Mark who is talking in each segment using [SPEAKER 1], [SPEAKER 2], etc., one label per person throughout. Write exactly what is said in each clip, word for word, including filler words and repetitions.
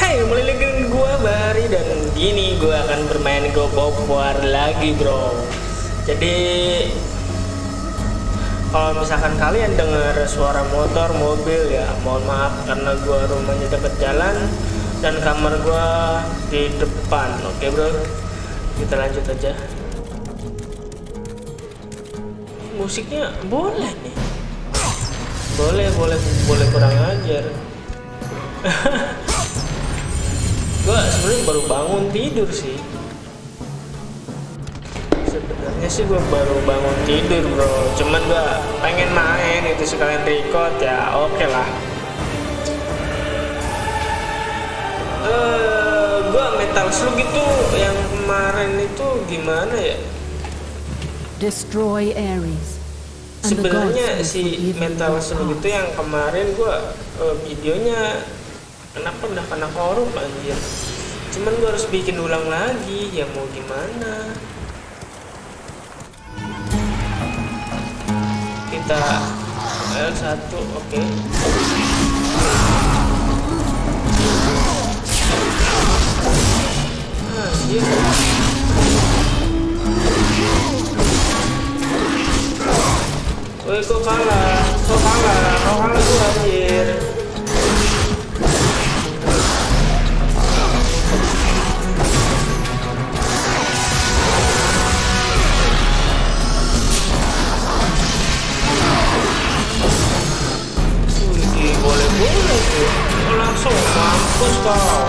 [SPEAKER 1] Hai, kembali lagi dengan gua Bahari dan ini gua akan bermain God of War lagi, bro. Jadi kalau misalkan kalian dengar suara motor, mobil, ya mohon maaf karena gua rumahnya dekat jalan dan kamar gua di depan. Oke, bro. Kita lanjut aja. Musiknya boleh nih. Boleh, boleh, boleh kurang ajar. Gue sebenarnya baru bangun tidur sih. Sebenarnya sih gue baru bangun tidur, bro. Cuman gue pengen main itu sekalian record ya. Oke lah. Uh, gue Metal Slug itu yang kemarin itu gimana ya?
[SPEAKER 2] Destroy Ares.
[SPEAKER 1] Sebenarnya si Metal Slug itu yang kemarin gue uh, videonya kenapa udah kena korup anjir. Cuman gue harus bikin ulang lagi, ya mau gimana. Kita L satu, oke okay. Anjir. Woi, kok kalah? Kok kalah? Kok kalah gue anjir. Boleh-boleh tuh, langsung mampus kau.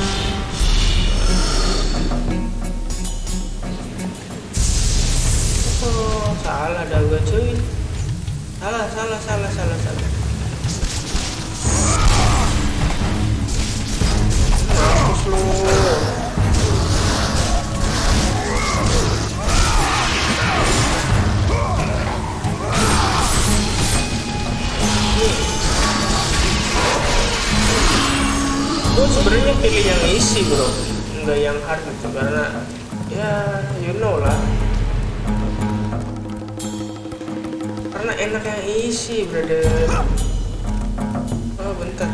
[SPEAKER 1] Oh, salah dah gue cuy. Salah, salah, salah, salah, salah. Mampus lu. Gue sebenarnya pilih yang easy, bro, nggak yang hard gitu, karena ya you know lah, karena enak yang easy, brother. Oh bentar,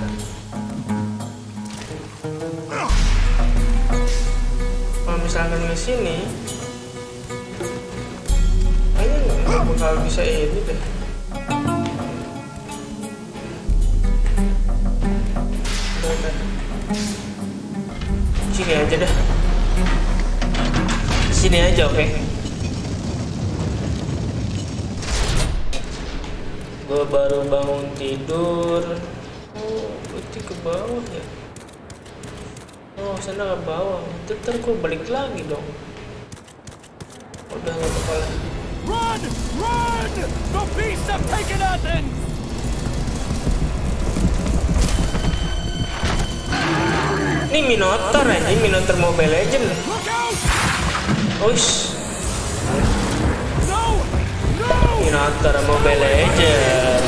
[SPEAKER 1] kalau misalkan di sini kayaknya nggak bakal bisa ini deh. Sini aja dah. Sini aja, oke. Okay? Gue baru bangun tidur. Oh, berarti ke bawah ya. Oh, sana ke bawah. Ntar gue balik lagi dong. Udah gak apa-apa lah.
[SPEAKER 3] Run! Run! The beasts have taken Athens!
[SPEAKER 1] Ini Minotaur ya, ini Minotaur Mobile Legend. Uish.
[SPEAKER 3] No! No!
[SPEAKER 1] Minotaur Mobile Legend.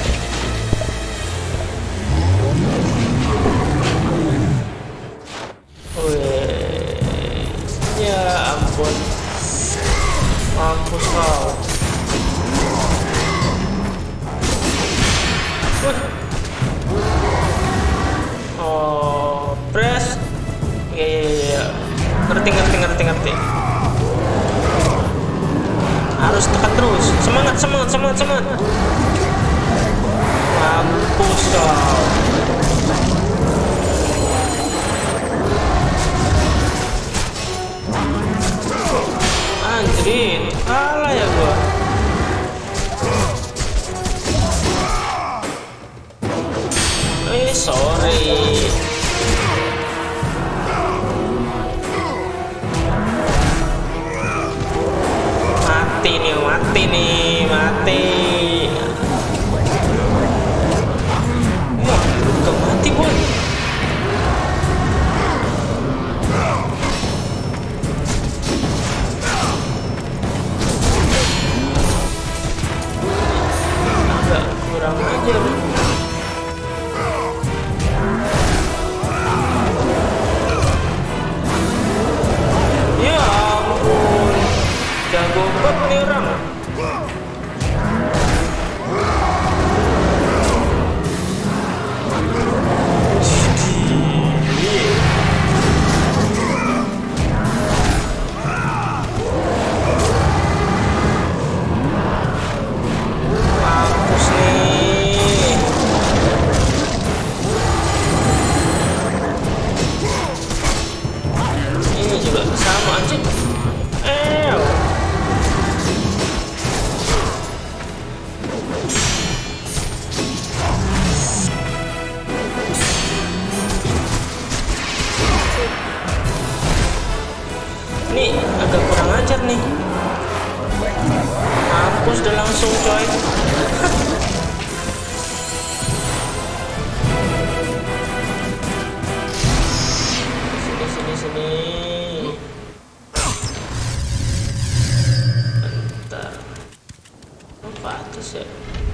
[SPEAKER 1] Wih. Ya ampun. Mampus kau. Wah. Oh, press. Iya iya iya. Ngerti ngerti ngerti ngerti. Harus tekan terus. Semangat semangat semangat semangat. Mampus kau. Anjir, kalah ya gua. Eh, sorry. Mati nih, mati nih, mati. Wah, Nih agak kurang ajar nih. Mampus udah langsung coy. Sini sini sini. Bentar. Apa atas ya?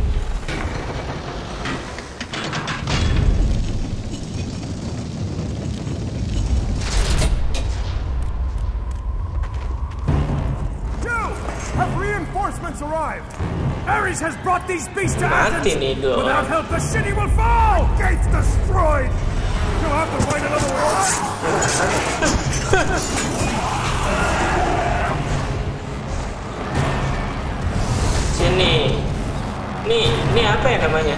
[SPEAKER 3] Reinforcements arrived. Ares has brought these beasts to
[SPEAKER 1] Mati
[SPEAKER 3] Athens.
[SPEAKER 1] nih dong.
[SPEAKER 3] Without help, the city will fall. Gates destroyed. You'll have to find another way.
[SPEAKER 1] Sini. Nih, ini apa ya namanya?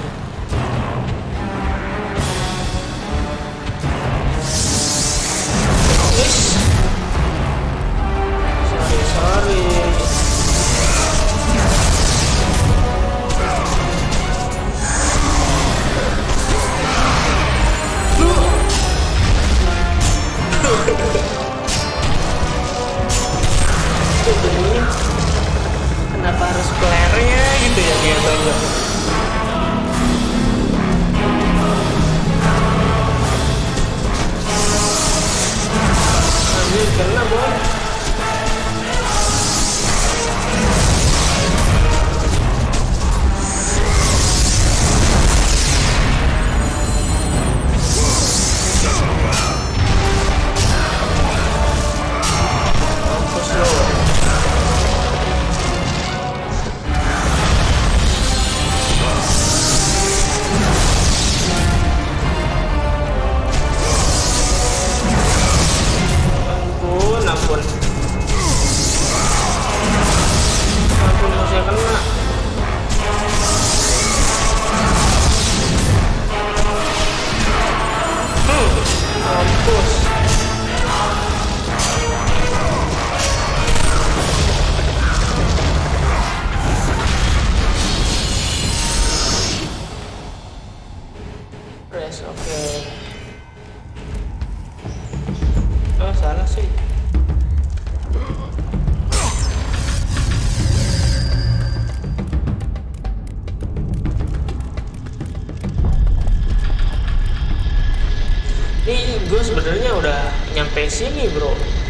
[SPEAKER 1] Ish. Sorry, sorry. Kenapa harus flare-nya gitu ya dia banget. Anjir kena boy. Gue sebenarnya udah nyampe sini bro,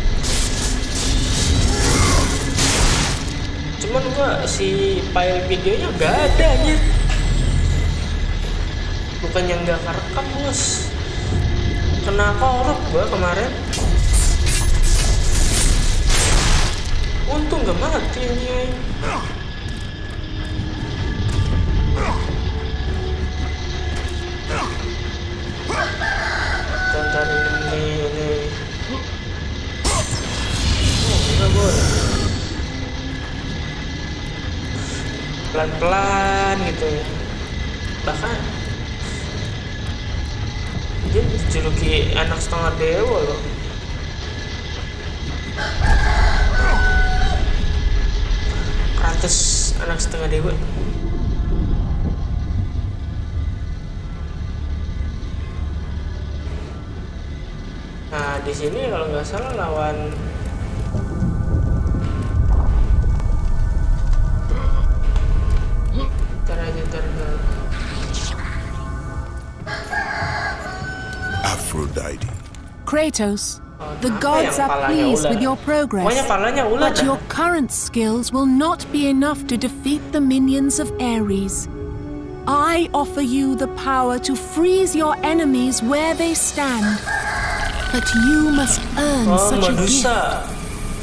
[SPEAKER 1] cuman gua si file videonya gak ada nya. Bukannya nggak kerekam bos, kena korup gua kemarin. Untung gak mati ini. Bentar ini ini. Oh, enggak boleh. Pelan-pelan gitu ya. Bahkan dia dijuluki anak setengah dewa loh. Kratos anak setengah dewa. Nah di sini kalau nggak salah lawan teraja terbaru
[SPEAKER 2] Aphrodite.
[SPEAKER 4] Kratos,
[SPEAKER 1] oh,
[SPEAKER 4] the gods are pleased with your progress, but your current skills will not be enough to defeat the minions of Ares. I offer you the power to freeze your enemies where they stand. But you must earn
[SPEAKER 1] oh,
[SPEAKER 4] such
[SPEAKER 1] Medusa.
[SPEAKER 4] a gift.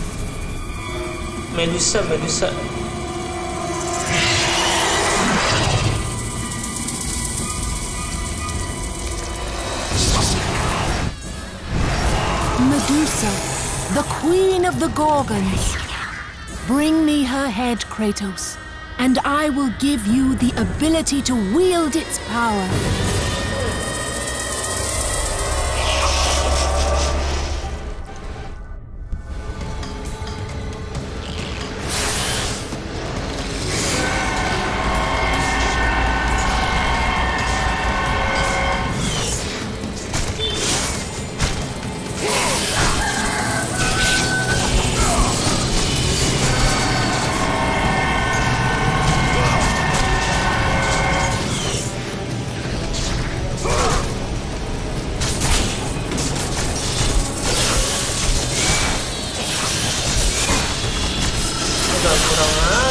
[SPEAKER 1] Medusa, Medusa.
[SPEAKER 4] Medusa, the queen of the Gorgons. Bring me her head, Kratos, and I will give you the ability to wield its power.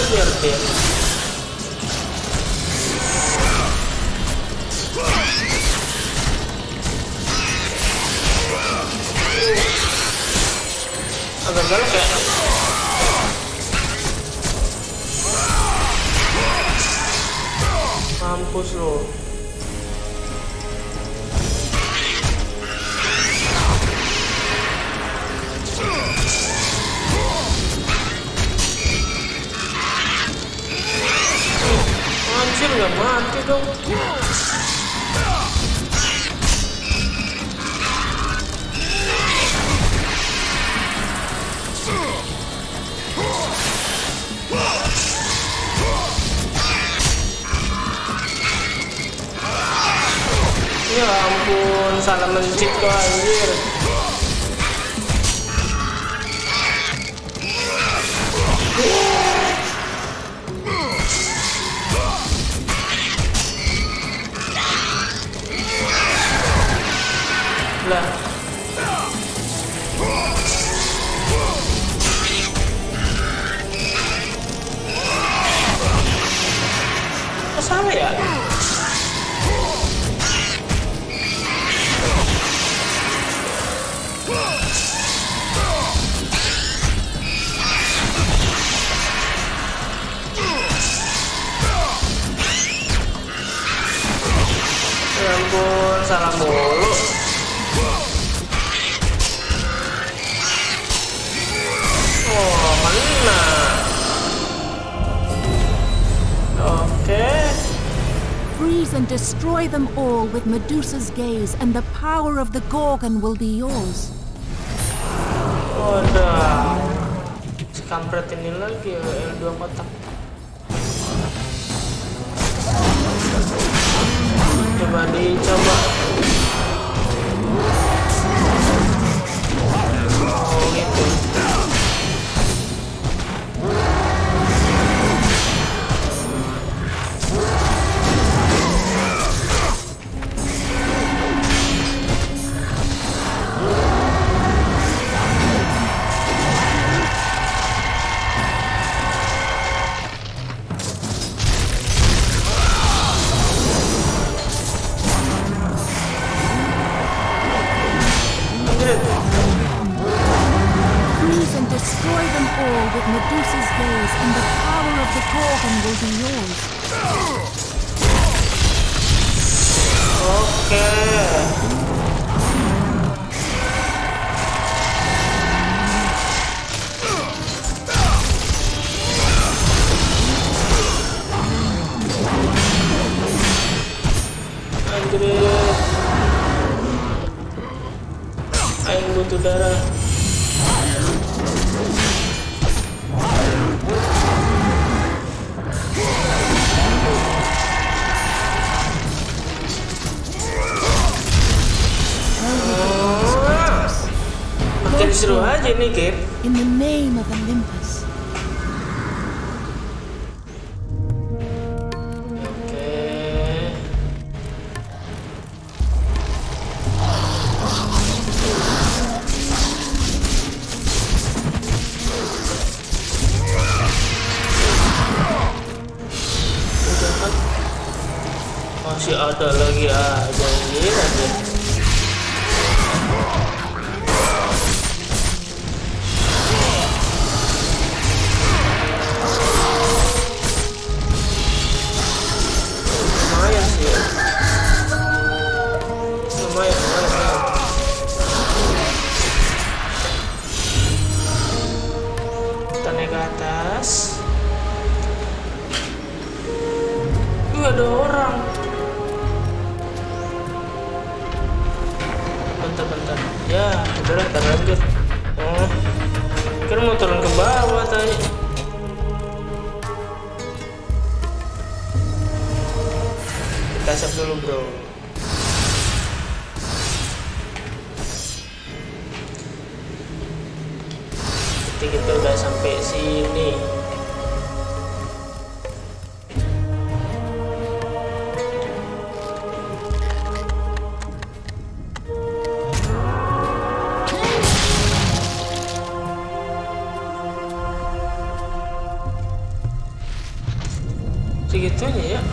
[SPEAKER 1] nyertir. Agak galak ya. Mampus lo. Anjir, nggak mati dong. Ya ampun, salah mencit kok anjir. Lah. Kok salah ya? Ya ampun, salah mulu. Oh, mana? Oke.
[SPEAKER 4] Freeze and destroy them all with Medusa's gaze, and the power of the Gorgon will be yours.
[SPEAKER 1] Wadah. Si kampret ini lagi ya, L dua kotak. Coba dicoba. Oh gitu.
[SPEAKER 4] Freeze and destroy them all with Medusa's gaze, and the power of the Gorgon will be yours.
[SPEAKER 1] Oke. Anjir. Aing butuh darah. Makin seru aja nih, Kip.
[SPEAKER 4] In the name of Olympus.
[SPEAKER 1] Masih ada lagi aja ini aja. Lumayan sih ya. Lumayan, lumayan. Kita naik ke atas. Tuh ada orang. Bentar-bentar. Ya, udahlah terlanjur. Oh, kira mau turun ke bawah tadi. Kita save dulu, bro. Jadi kita udah sampai sini. itunya ya.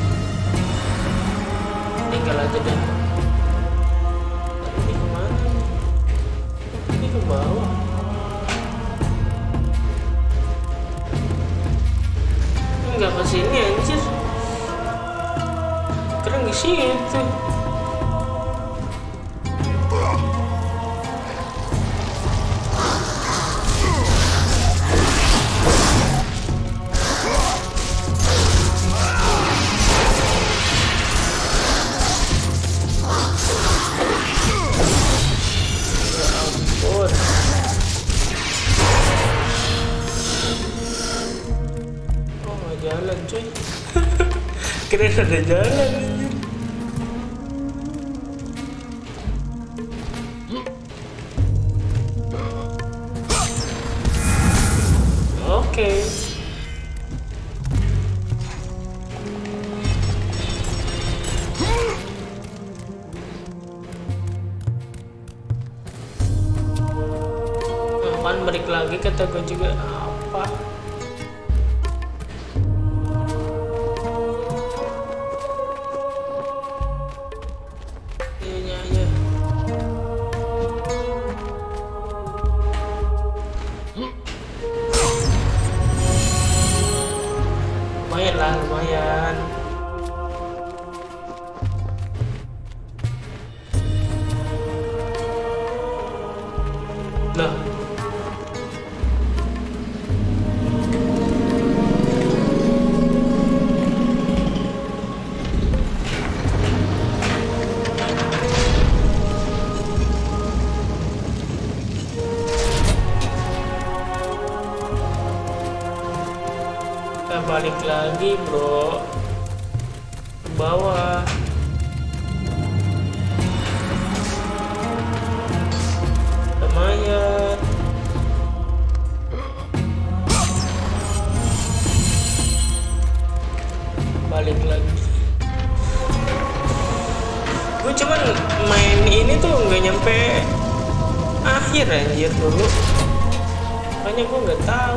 [SPEAKER 1] Tinggal aja deh. Ini kemana? Ini ke bawah. Enggak ke sini anjir. Keren di situ. Jalan cuy. Keren ada jalan anjir. Oke. Apaan balik lagi kata gue juga apa? Lumayan lah, lumayan. Loh. Kita balik lagi bro, ke bawah. Lumayan. Balik lagi. Gue cuman main ini tuh nggak nyampe akhir anjir dulu, makanya gue nggak tahu.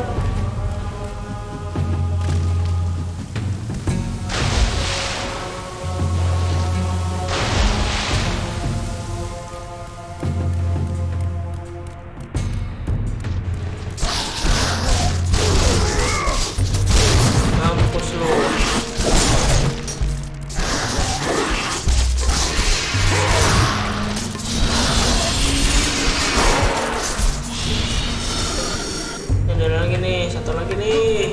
[SPEAKER 1] Satu lagi nih.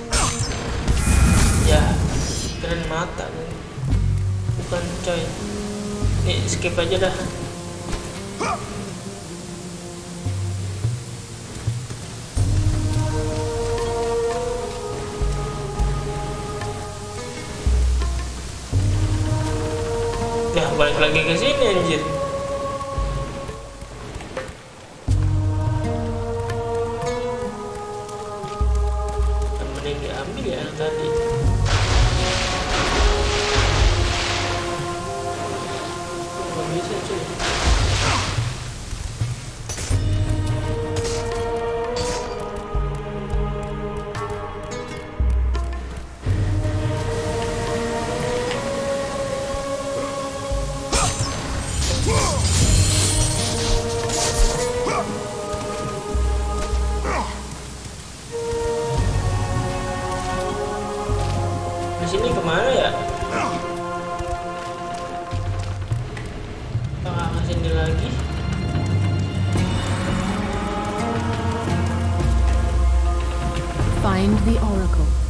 [SPEAKER 1] Ya, keren mata nih. Bukan coy. Nih skip aja dah. Ya, balik lagi ke sini anjir. Ambil ya tadi. Nggak bisa cuy. Sini kemana ya? Apakah ke sini lagi?
[SPEAKER 4] Find the oracle.